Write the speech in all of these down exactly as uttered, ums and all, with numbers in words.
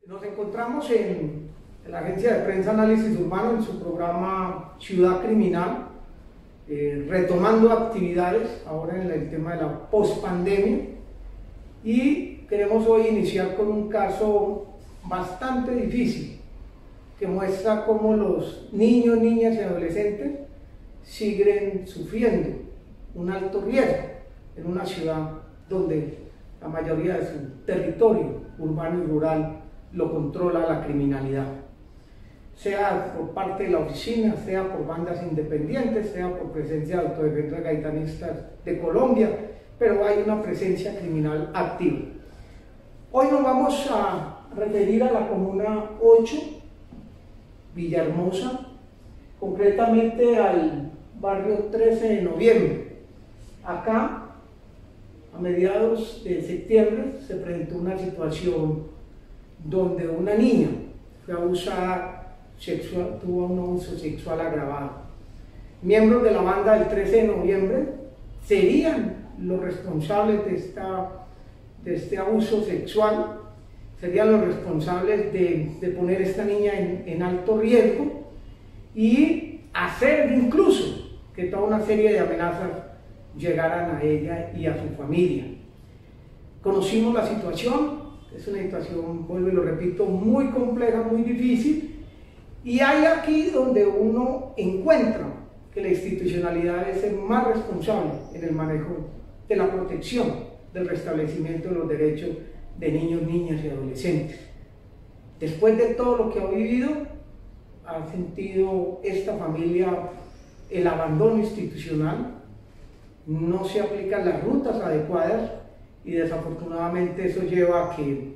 Nos encontramos en, en la Agencia de Prensa Análisis Urbano en su programa Ciudad Criminal, eh, retomando actividades ahora en el tema de la pospandemia, y queremos hoy iniciar con un caso bastante difícil que muestra cómo los niños, niñas y adolescentes siguen sufriendo un alto riesgo en una ciudad donde la mayoría de su territorio urbano y rural lo controla la criminalidad, sea por parte de la oficina, sea por bandas independientes, sea por presencia de autodefensas gaitanistas de Colombia, pero hay una presencia criminal activa. Hoy nos vamos a referir a la Comuna ocho, Villahermosa, concretamente al barrio trece de noviembre. Acá, a mediados de septiembre, se presentó una situación donde una niña fue abusada sexual, tuvo un abuso sexual agravado. Miembros de la banda del trece de noviembre serían los responsables de, esta, de este abuso sexual, serían los responsables de, de poner a esta niña en, en alto riesgo y hacer incluso que toda una serie de amenazas llegaran a ella y a su familia. Conocimos la situación, es una situación, vuelvo y lo repito, muy compleja, muy difícil, y hay aquí donde uno encuentra que la institucionalidad es el más responsable en el manejo de la protección del restablecimiento de los derechos de niños, niñas y adolescentes. Después de todo lo que ha vivido, ha sentido esta familia el abandono institucional, no se aplican las rutas adecuadas y desafortunadamente eso lleva a que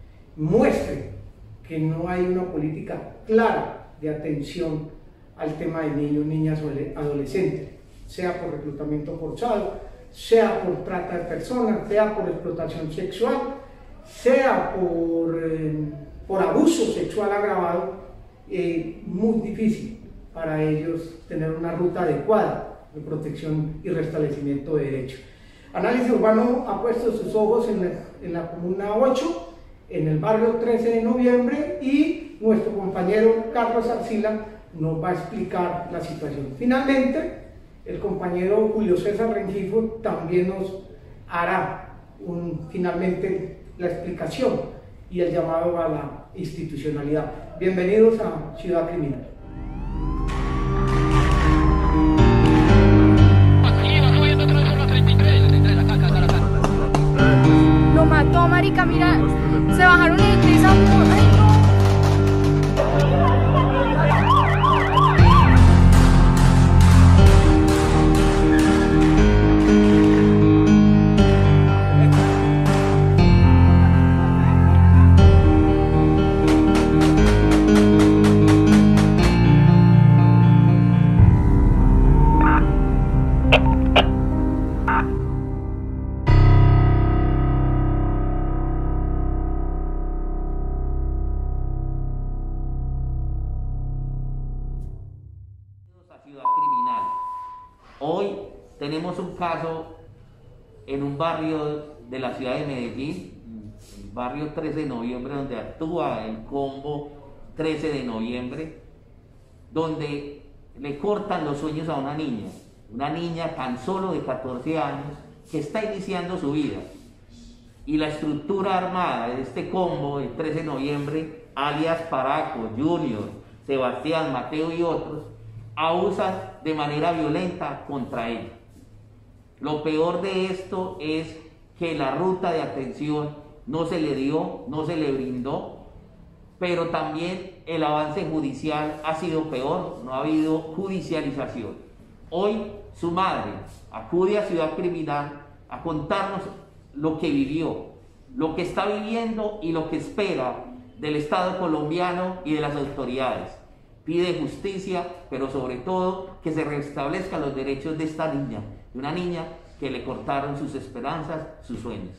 muestre que no hay una política clara de atención al tema de niños, niñas o adolescentes, sea por reclutamiento forzado, sea por trata de personas, sea por explotación sexual, sea por, eh, por abuso sexual agravado. Eh, muy difícil para ellos tener una ruta adecuada de protección y restablecimiento de derechos. Análisis Urbano ha puesto sus ojos en la, en la Comuna ocho, en el barrio trece de noviembre, y nuestro compañero Carlos Arcila nos va a explicar la situación. Finalmente, el compañero Julio César Rengifo también nos hará un, finalmente la explicación y el llamado a la institucionalidad. Bienvenidos a Ciudad Criminal. Lo mató, marica, mira, se bajaron y utilizan... ¡Ay, no! Ciudad Criminal. Hoy tenemos un caso en un barrio de la ciudad de Medellín, el barrio trece de noviembre, donde actúa el combo trece de noviembre, donde le cortan los sueños a una niña, una niña tan solo de catorce años que está iniciando su vida, y la estructura armada de este combo del trece de noviembre, alias Paraco, Junior, Sebastián, Mateo y otros, abusan de manera violenta contra ella. Lo peor de esto es que la ruta de atención no se le dio, no se le brindó, pero también el avance judicial ha sido peor, no ha habido judicialización. Hoy su madre acude a Ciudad Criminal a contarnos lo que vivió, lo que está viviendo y lo que espera del Estado colombiano y de las autoridades. Pide justicia, pero sobre todo que se restablezcan los derechos de esta niña, de una niña que le cortaron sus esperanzas, sus sueños.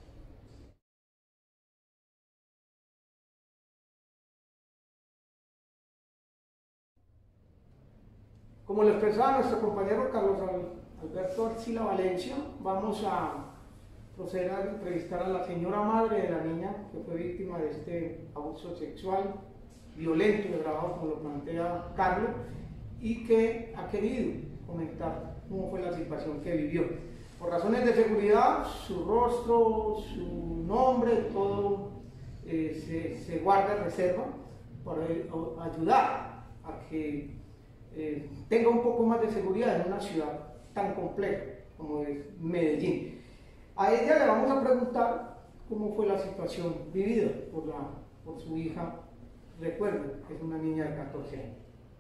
Como lo expresaba nuestro compañero Carlos Alberto Arcila Valencia, vamos a proceder a entrevistar a la señora madre de la niña que fue víctima de este abuso sexual, violento y agravado, como lo plantea Carlos, y que ha querido comentar cómo fue la situación que vivió. Por razones de seguridad, su rostro, su nombre, todo eh, se, se guarda en reserva para ayudar a que eh, tenga un poco más de seguridad en una ciudad tan compleja como es Medellín. A ella le vamos a preguntar cómo fue la situación vivida por, la, por su hija. Recuerden que es una niña de catorce años.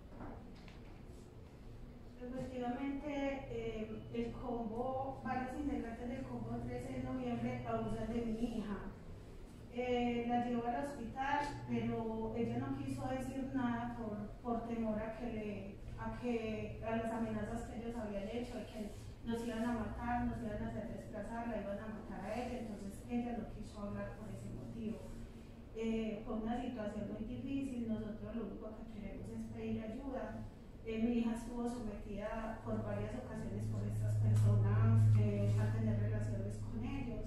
Efectivamente, eh, el combo, varios integrantes del combo trece de noviembre abusan de mi hija. Eh, la llevó al hospital, pero ella no quiso decir nada por, por temor a que, le, a que a las amenazas que ellos habían hecho, de que nos iban a matar, nos iban a hacer desplazar, la iban a matar a ella, entonces ella no quiso hablar por ese motivo. Eh, fue una situación muy difícil, nosotros lo único que queremos es pedir ayuda. Eh, mi hija estuvo sometida por varias ocasiones por estas personas eh, a tener relaciones con ellos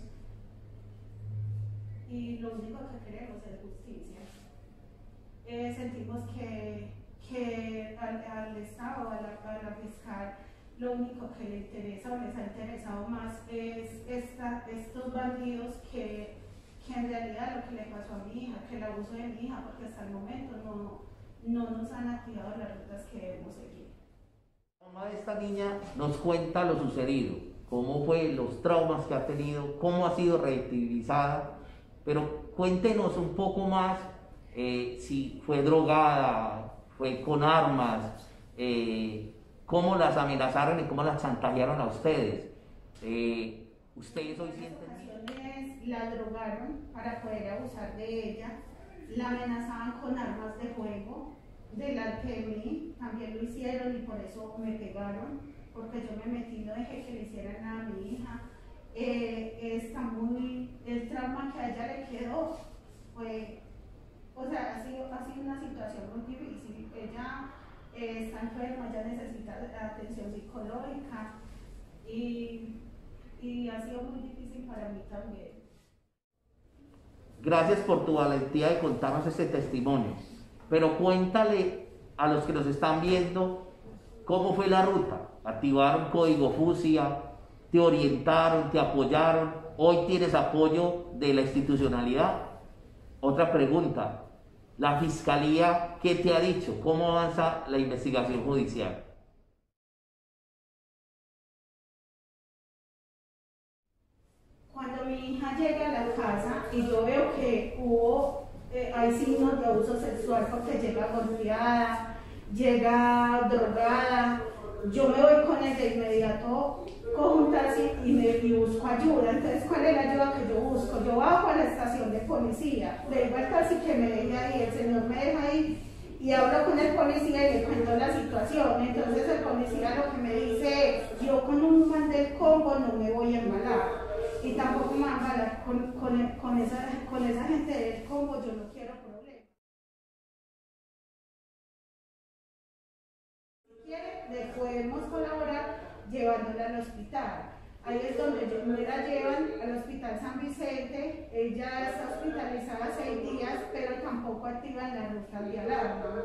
y lo único que queremos es justicia. Eh, sentimos que, que al, al Estado, a la, a la fiscal, lo único que le interesa o les ha interesado más es esta, estos bandidos que, que en realidad lo que le pasó a mi hija, que el abuso de mi hija, porque hasta el momento no no nos han activado las rutas que debemos seguir. La mamá de esta niña nos cuenta lo sucedido, cómo fue, los traumas que ha tenido, cómo ha sido revictimizada, pero cuéntenos un poco más eh, si fue drogada, fue con armas, eh, cómo las amenazaron y cómo las chantajearon a ustedes. Eh, ustedes hoy sienten... En ocasiones la drogaron para poder abusar de ella, la amenazaban con armas de fuego, delante de mí, también lo hicieron y por eso me pegaron, porque yo me metí, no dejé que le hicieran nada a mi hija. Eh, está muy, el trauma que a ella le quedó fue, o sea, ha sido, ha sido una situación muy difícil. Ella eh, está enferma, ella necesita atención psicológica y, y ha sido muy difícil para mí también. Gracias por tu valentía de contarnos este testimonio, pero cuéntale a los que nos están viendo cómo fue la ruta. Activaron código fusia, te orientaron, te apoyaron, hoy tienes apoyo de la institucionalidad. Otra pregunta, la fiscalía, ¿qué te ha dicho? ¿Cómo avanza la investigación judicial? Cuando mi hija llega a la casa y yo veo que hubo, eh, hay signos de abuso sexual porque llega golpeada, llega drogada, yo me voy con ella de inmediato, cojo un taxi y, me, y busco ayuda. Entonces, ¿cuál es la ayuda que yo busco? Yo bajo a la estación de policía, le digo al taxi que me deje ahí, el señor me deja ahí y hablo con el policía y le cuento la situación. Entonces el policía lo que me dice es, yo con un man del combo no me voy a embalar. Y tampoco me van a hablar con, con, con, esa, con esa gente del combo, yo no quiero problemas. Si quiere, le podemos colaborar llevándola al hospital. Ahí es donde yo, me la llevan al hospital San Vicente, ella está hospitalizada seis días, pero tampoco activan la ruta de alarma.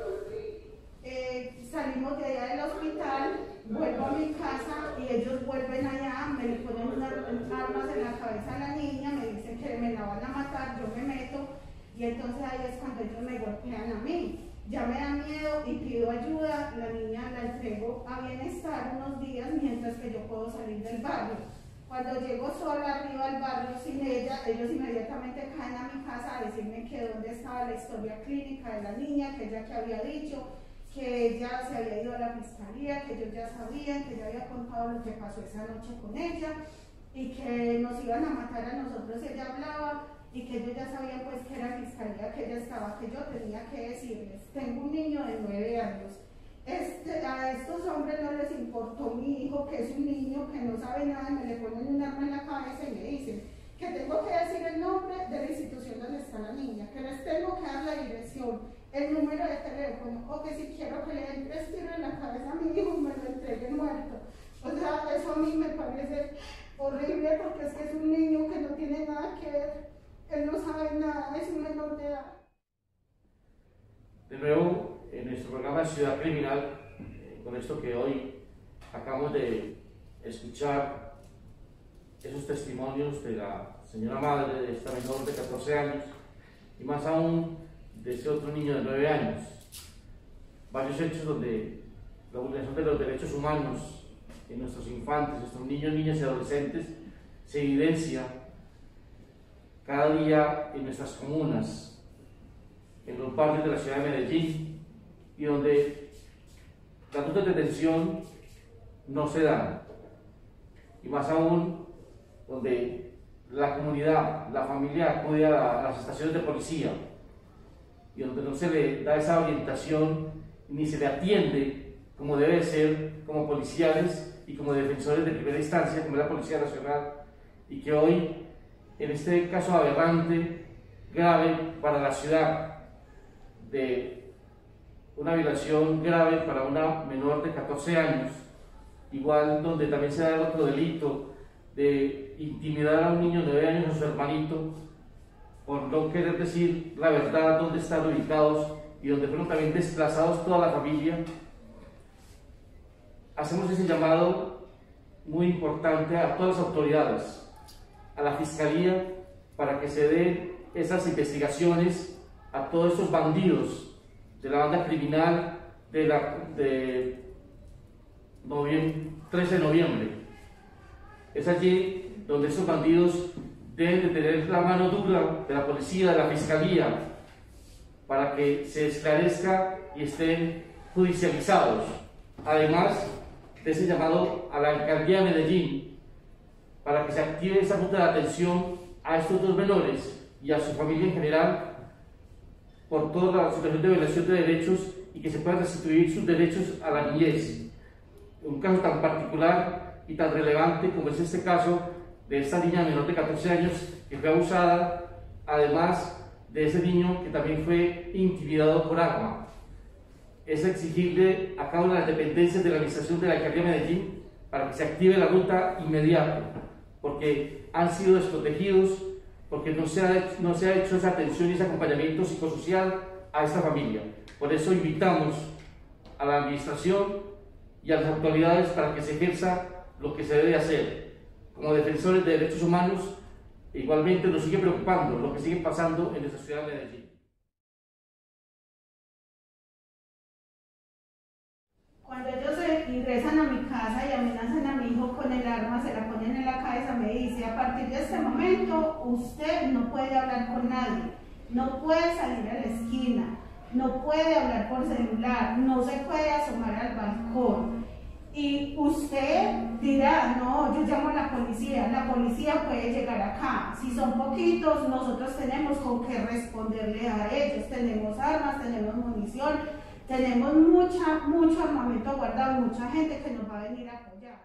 Eh, salimos de allá del hospital, vuelvo a mi casa y ellos vuelven allá, me le ponen unas armas en la cabeza a la niña, me dicen que me la van a matar, yo me meto y entonces ahí es cuando ellos me golpean a mí. Ya me da miedo y pido ayuda, la niña la entrego a bienestar unos días mientras que yo puedo salir del barrio. Cuando llego sola arriba al barrio sin ella, ellos inmediatamente caen a mi casa a decirme que dónde estaba la historia clínica de la niña, que ella que había dicho, que ella se había ido a la fiscalía, que ellos ya sabían, que yo había contado lo que pasó esa noche con ella y que nos iban a matar a nosotros, ella hablaba y que ellos ya sabían pues que era fiscalía, que ella estaba, que yo tenía que decirles, tengo un niño de nueve años, este, a estos hombres no les importó mi hijo, que es un niño que no sabe nada, y me le ponen un arma en la cabeza y me dicen que tengo que decir el nombre de la institución donde está la niña, que les tengo que dar la dirección, el número de teléfono, o que si quiero que le den tres tiros en la cabeza a mi hijo me lo entreguen muerto. O sea, eso a mí me parece horrible porque es que es un niño Él no sabe nada, es un menor de edad. De nuevo, en nuestro programa Ciudad Criminal, eh, con esto que hoy acabamos de escuchar, esos testimonios de la señora madre de esta menor de catorce años, y más aún de ese otro niño de nueve años. Varios hechos donde la vulneración de los derechos humanos en nuestros infantes, nuestros niños, niñas y adolescentes se evidencia cada día en nuestras comunas, en los barrios de la ciudad de Medellín, y donde las rutas de detención no se dan, y más aún donde la comunidad, la familia acude a las estaciones de policía y donde no se le da esa orientación ni se le atiende como debe ser, como policiales y como defensores de primera instancia, como es la Policía Nacional, y que hoy, en este caso aberrante, grave para la ciudad, de una violación grave para una menor de catorce años, igual donde también se da el otro delito de intimidar a un niño de nueve años, a su hermanito, por no querer decir la verdad dónde están ubicados y donde fueron también desplazados toda la familia. Hacemos ese llamado muy importante a todas las autoridades, a la Fiscalía, para que se den esas investigaciones a todos estos bandidos de la banda criminal de la de noviembre, trece de noviembre. Es allí donde estos bandidos deben de tener la mano dura de la policía, de la Fiscalía, para que se esclarezca y estén judicializados. Además de ese llamado a la Alcaldía de Medellín, para que se active esa ruta de atención a estos dos menores y a su familia en general, por toda la situación de violación de derechos, y que se puedan restituir sus derechos a la niñez. Un caso tan particular y tan relevante como es este caso de esta niña menor de catorce años que fue abusada, además de ese niño que también fue intimidado por arma. Es exigible a cada una de las dependencias de la administración de la Alcaldía de Medellín para que se active la ruta inmediata, porque han sido desprotegidos, porque no se ha hecho, no se ha hecho esa atención y ese acompañamiento psicosocial a esta familia. Por eso invitamos a la administración y a las autoridades para que se ejerza lo que se debe hacer. Como defensores de derechos humanos, igualmente nos sigue preocupando lo que sigue pasando en nuestra ciudad de Medellín. Cuando ellos ingresan a mi casa y amenazan a mi hijo con el arma, se la ponen en la cabeza, me dice: a partir de este momento usted no puede hablar con nadie, no puede salir a la esquina, no puede hablar por celular, no se puede asomar al balcón. Y usted dirá: no, yo llamo a la policía, la policía puede llegar acá. Si son poquitos, nosotros tenemos con qué responderle a ellos. Tenemos armas, tenemos munición, tenemos mucha, mucho armamento guardado, mucha gente que nos va a venir a apoyar.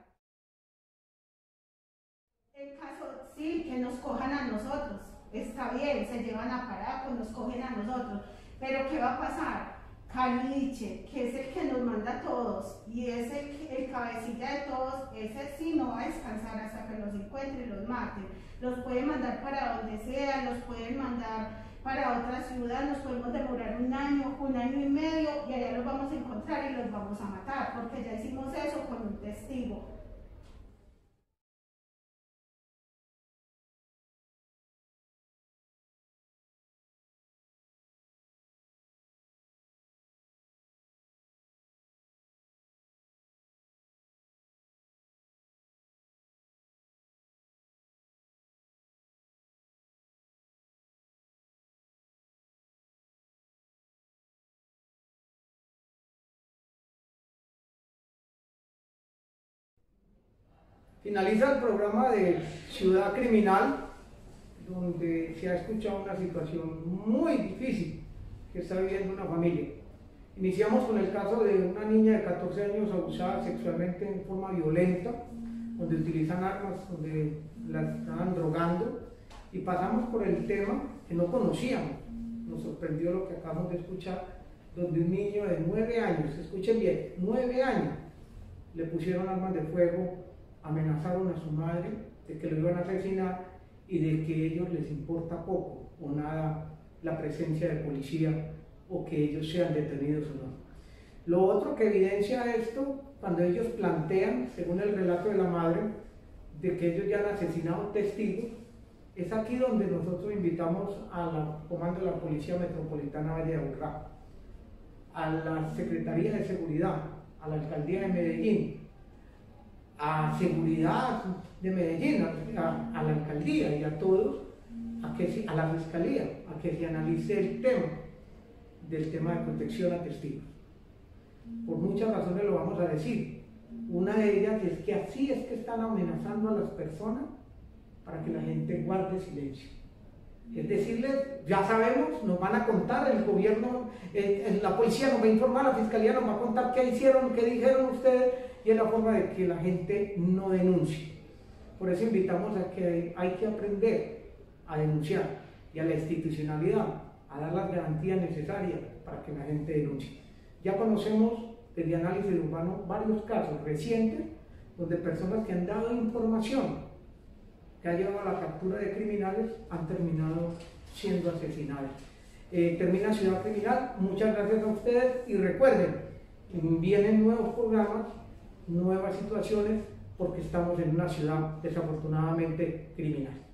En caso, sí, que nos cojan a nosotros, está bien, se llevan a Paraco, nos cogen a nosotros, pero ¿qué va a pasar? Caliche, que es el que nos manda a todos y es el, el cabecilla de todos, ese sí no va a descansar hasta que los encuentre y los mate. Los pueden mandar para donde sea, los pueden mandar para otra ciudad, nos podemos demorar un año, un año y medio, y allá los vamos a encontrar y los vamos a matar, porque ya hicimos eso con un testigo. Finaliza el programa de Ciudad Criminal, donde se ha escuchado una situación muy difícil que está viviendo una familia. Iniciamos con el caso de una niña de catorce años abusada sexualmente en forma violenta, donde utilizan armas, donde la estaban drogando, y pasamos por el tema que no conocíamos. Nos sorprendió lo que acabamos de escuchar, donde un niño de nueve años, escuchen bien, nueve años, le pusieron armas de fuego, amenazaron a su madre de que lo iban a asesinar, y de que a ellos les importa poco o nada la presencia de policía o que ellos sean detenidos o no. Lo otro que evidencia esto, cuando ellos plantean, según el relato de la madre, de que ellos ya han asesinado testigos, es aquí donde nosotros invitamos al comando de la Policía Metropolitana Valle de Aburrá, a la Secretaría de Seguridad, a la Alcaldía de Medellín, a Seguridad de Medellín, a, a la Alcaldía y a todos, a, que se, a la Fiscalía, a que se analice el tema del tema de protección a testigos. Por muchas razones lo vamos a decir. Una de ellas es que así es que están amenazando a las personas para que la gente guarde silencio. Es decirles, ya sabemos, nos van a contar, el gobierno, eh, la policía nos va a informar, la fiscalía nos va a contar qué hicieron, qué dijeron ustedes, y es la forma de que la gente no denuncie. Por eso invitamos a que hay que aprender a denunciar y a la institucionalidad, a dar las garantías necesarias para que la gente denuncie. Ya conocemos desde análisis urbano varios casos recientes donde personas que han dado información que ha llevado a la captura de criminales han terminado siendo asesinados. Eh, termina Ciudad Criminal, muchas gracias a ustedes y recuerden, vienen nuevos programas, nuevas situaciones, porque estamos en una ciudad desafortunadamente criminal.